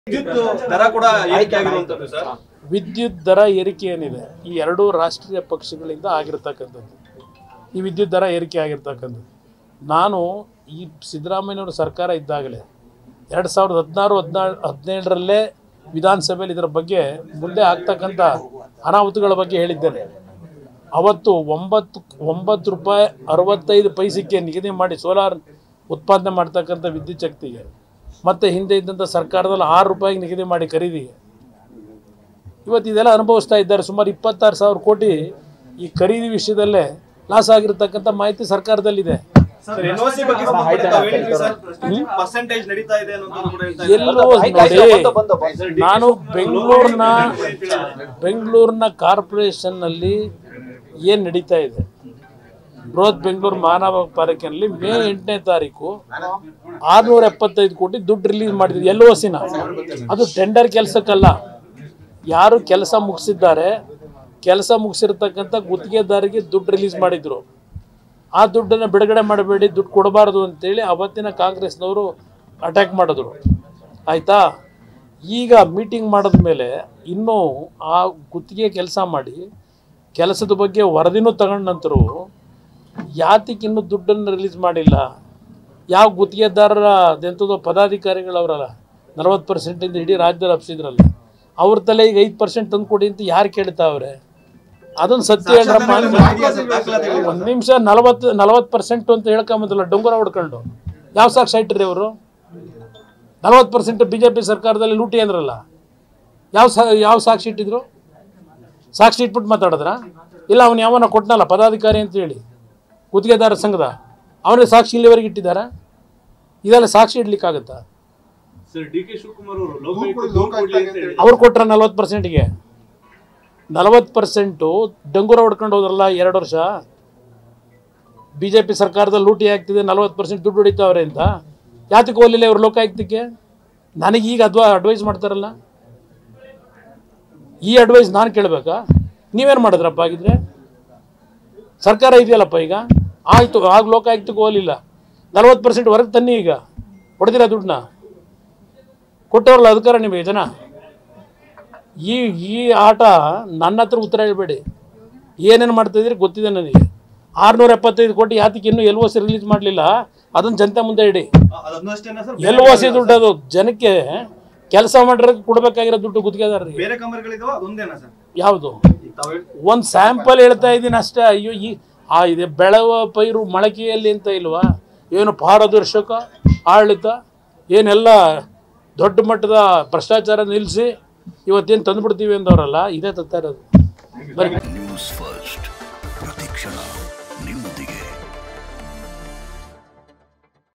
ವಿದ್ಯುತ್ ದರ ಕೂಡ ಏರಿಕೆ ಆಗಿರುವಂತದ್ದು ಸರ್. ವಿದ್ಯುತ್ ದರ ಏರಿಕೆ ಏನಿದೆ ಈ ಎರಡೂ ರಾಷ್ಟ್ರೀಯ ಪಕ್ಷಗಳಿಂದ ಆಗಿರ್ತಕ್ಕಂಥದ್ದು. ಈ ವಿದ್ಯುತ್ ದರ ಏರಿಕೆ ಆಗಿರ್ತಕ್ಕಂಥದ್ದು ನಾನು ಈ ಸಿದ್ದರಾಮಯ್ಯನವರ ಸರ್ಕಾರ ಇದ್ದಾಗಲೇ 2016-17ರಲ್ಲೇ ವಿಧಾನಸಭೆಯಲ್ಲಿ ಇದರ ಬಗ್ಗೆ ಮುಂದೆ ಆಗ್ತಕ್ಕಂಥ ಅನಾಹುತಗಳ ಬಗ್ಗೆ ಹೇಳಿದ್ದೇನೆ. ಅವತ್ತು 9 ರೂಪಾಯಿ 65 ಪೈಸೆಗೆ ನಿಗದಿ ಮಾಡಿ ಸೋಲಾರ್ ಉತ್ಪಾದನೆ ಮಾಡ್ತಕ್ಕಂಥ ವಿದ್ಯುತ್ ಶಕ್ತಿಗೆ ಮತ್ತು ಹಿಂದೆ ಇದ್ದಂಥ ಸರ್ಕಾರದಲ್ಲಿ 6 ರೂಪಾಯಿಗೆ ನಿಗದಿ ಮಾಡಿ ಖರೀದಿಗೆ ಇವತ್ತು ಇದೆಲ್ಲ ಅನುಭವಿಸ್ತಾ ಇದ್ದಾರೆ. ಸುಮಾರು 26,000 ಕೋಟಿ ಈ ಖರೀದಿ ವಿಷಯದಲ್ಲೇ ಲಾಸ್ ಆಗಿರತಕ್ಕಂಥ ಮಾಹಿತಿ ಸರ್ಕಾರದಲ್ಲಿದೆ. ಎಲ್ಲೋ ನೋಡಿ, ನಾನು ಬೆಂಗಳೂರಿನ ಕಾರ್ಪೊರೇಷನ್ನಲ್ಲಿ ಏನು ನಡೀತಾ ಇದೆ, ಬೃಹತ್ ಬೆಂಗಳೂರು ಮಹಾನಗರ ಪಾಲಿಕೆಯಲ್ಲಿ ಮೇ 8ನೇ ತಾರೀಕು 675 ಕೋಟಿ ದುಡ್ಡು ರಿಲೀಸ್ ಮಾಡಿದ್ರು. LOCನ ಅದು ಟೆಂಡರ್ ಕೆಲಸಕ್ಕಲ್ಲ, ಯಾರು ಕೆಲಸ ಮುಗಿಸಿದ್ದಾರೆ ಕೆಲಸ ಮುಗಿಸಿರ್ತಕ್ಕಂಥ ಗುತ್ತಿಗೆದಾರಿಗೆ ದುಡ್ಡು ರಿಲೀಸ್ ಮಾಡಿದ್ರು. ಆ ದುಡ್ಡನ್ನು ಬಿಡುಗಡೆ ಮಾಡಬೇಡಿ, ದುಡ್ಡು ಕೊಡಬಾರ್ದು ಅಂತೇಳಿ ಅವತ್ತಿನ ಕಾಂಗ್ರೆಸ್ನವರು ಅಟ್ಯಾಕ್ ಮಾಡಿದ್ರು. ಆಯಿತಾ, ಈಗ ಮೀಟಿಂಗ್ ಮಾಡಿದ ಮೇಲೆ ಇನ್ನೂ ಆ ಗುತ್ತಿಗೆ ಕೆಲಸ ಮಾಡಿ ಕೆಲಸದ ಬಗ್ಗೆ ವರದಿನೂ ತಗೊಂಡ ನಂತರ ಯಾತಕ್ಕೆ ಇನ್ನೂ ದುಡ್ಡನ್ನು ರಿಲೀಸ್ ಮಾಡಿಲ್ಲ? ಯಾವ ಗುತ್ತಿಗೆದಾರರ ಅದೆಂಥದ್ದು ಪದಾಧಿಕಾರಿಗಳವರಲ್ಲ 40% ಇಡೀ ರಾಜ್ಯದಲ್ಲಿ ಹಬ್ಸಿದ್ರಲ್ಲ, ಅವ್ರ ತಲೆ ಈಗ 5% ತಂದು ಕೊಡಿ ಅಂತ ಯಾರು ಕೇಳ್ತಾವ್ರೆ? ಅದೊಂದು ಸತ್ಯ ಹೇಳ್ರಪ್ಪ. ಒಂದು ನಿಮಿಷ 40% ಅಂತ ಹೇಳ್ಕೊಂಬಂದಿಲ್ಲ, ಡೊಂಗರ ಹೊಡ್ಕೊಂಡು ಯಾವ ಸಾಕ್ಷಿ ಇಟ್ರಿ ಅವರು? 40% BJP ಸರ್ಕಾರದಲ್ಲಿ ಲೂಟಿ ಅಂದ್ರಲ್ಲ, ಯಾವ ಸಾಕ್ಷಿ ಇಟ್ಟಿದ್ರು? ಸಾಕ್ಷಿ ಇಟ್ಬಿಟ್ಟು ಮಾತಾಡಿದ್ರ? ಇಲ್ಲ ಅವನು ಯಾವನ ಕೊಟ್ಟನಲ್ಲ ಪದಾಧಿಕಾರಿ ಅಂತ ಹೇಳಿ ಗುತ್ತಿಗೆದಾರ ಸಂಘದ, ಅವನೇ ಸಾಕ್ಷಿ ಇಲ್ಲಿವರೆಗೆ ಇಟ್ಟಿದ್ದಾರ? ಇದೆಲ್ಲ ಸಾಕ್ಷಿ ಇಡ್ಲಿಕ್ಕಾಗತ್ತಾ? ಅವ್ರು ಕೊಟ್ರ 40%ಗೆ 40% ಡಂಗೂರ ಹೊಡ್ಕೊಂಡು ಹೋದ್ರಲ್ಲ 2 ವರ್ಷ. BJP ಸರ್ಕಾರದಲ್ಲಿ ಲೂಟಿ ಆಗ್ತಿದೆ, 40% ದುಡ್ಡು ಹೊಡಿತಾವ್ರೆ ಅಂತ ಯಾತಕ್ಕೆ ಹೋಗಲಿಲ್ಲ ಇವರು ಲೋಕಾಯುಕ್ತಕ್ಕೆ? ನನಗೀಗ ಅಡ್ವೈಸ್ ಮಾಡ್ತಾರಲ್ಲ, ಈ ಅಡ್ವೈಸ್ ನಾನು ಕೇಳಬೇಕಾ? ನೀವೇನು ಮಾಡಿದ್ರಪ್ಪ ಆಗಿದ್ರೆ? ಸರ್ಕಾರ ಇದೆಯಲ್ಲಪ್ಪ ಈಗ, ಆಯಿತು ಆಗ ಲೋಕಾಯುಕ್ತಕ್ಕೆ ಹೋಗಲಿಲ್ಲ, 40% ಹೊರಗೆ ತನ್ನಿ, ಈಗ ಹೊಡೆದಿರ ದುಡ್ಡನ್ನ ಕೊಟ್ಟವ್ರಲ್ಲ ಅಧಿಕಾರ ನಿಮಗೆ ಜನ. ಈ ಆಟ ನನ್ನ ಹತ್ರ ಉತ್ತರ ಹೇಳ್ಬೇಡಿ. ಏನೇನು ಮಾಡ್ತಾಯಿದ್ರಿ ಗೊತ್ತಿದೆ ನನಗೆ. 675 ಕೋಟಿ ಯಾತಕ್ಕೆ ಇನ್ನೂ LOC ರಿಲೀಸ್ ಮಾಡಲಿಲ್ಲ? ಅದನ್ನು ಜನತೆ ಮುಂದೆ ಇಡಿ. LOC ದುಡ್ಡು ಅದು ಜನಕ್ಕೆ ಕೆಲಸ ಮಾಡಿರೋಕ್ಕೆ ಕೊಡಬೇಕಾಗಿರೋ ದುಡ್ಡು ಗುತ್ತಿಗೆದಾರರಿಗೆ. ಯಾವುದು ಒಂದು ಸ್ಯಾಂಪಲ್ ಹೇಳ್ತಾ ಇದ್ದೀನಿ ಅಷ್ಟೇ. ಅಯ್ಯೋ ಇದೆ ಬೆಳೆವ ಪೈರು ಮೊಳಕೆಯಲ್ಲಿ ಅಂತ ಇಲ್ವಾ? ಏನು ಪಾರದರ್ಶಕ ಆಡಳಿತ, ಏನೆಲ್ಲ ದೊಡ್ಡ ಮಟ್ಟದ ಭ್ರಷ್ಟಾಚಾರ ನಿಲ್ಲಿಸಿ ಇವತ್ತೇನು ತಂದುಬಿಡ್ತೀವಿ ಅಂದವರಲ್ಲ, ಇದೇ ತತ್ತಾ ಇರೋದು. ನ್ಯೂಸ್ ಫಸ್ಟ್ ಪ್ರತಿಕ್ಷಣ ನಿಮ್ಮೊಂದಿಗೆ.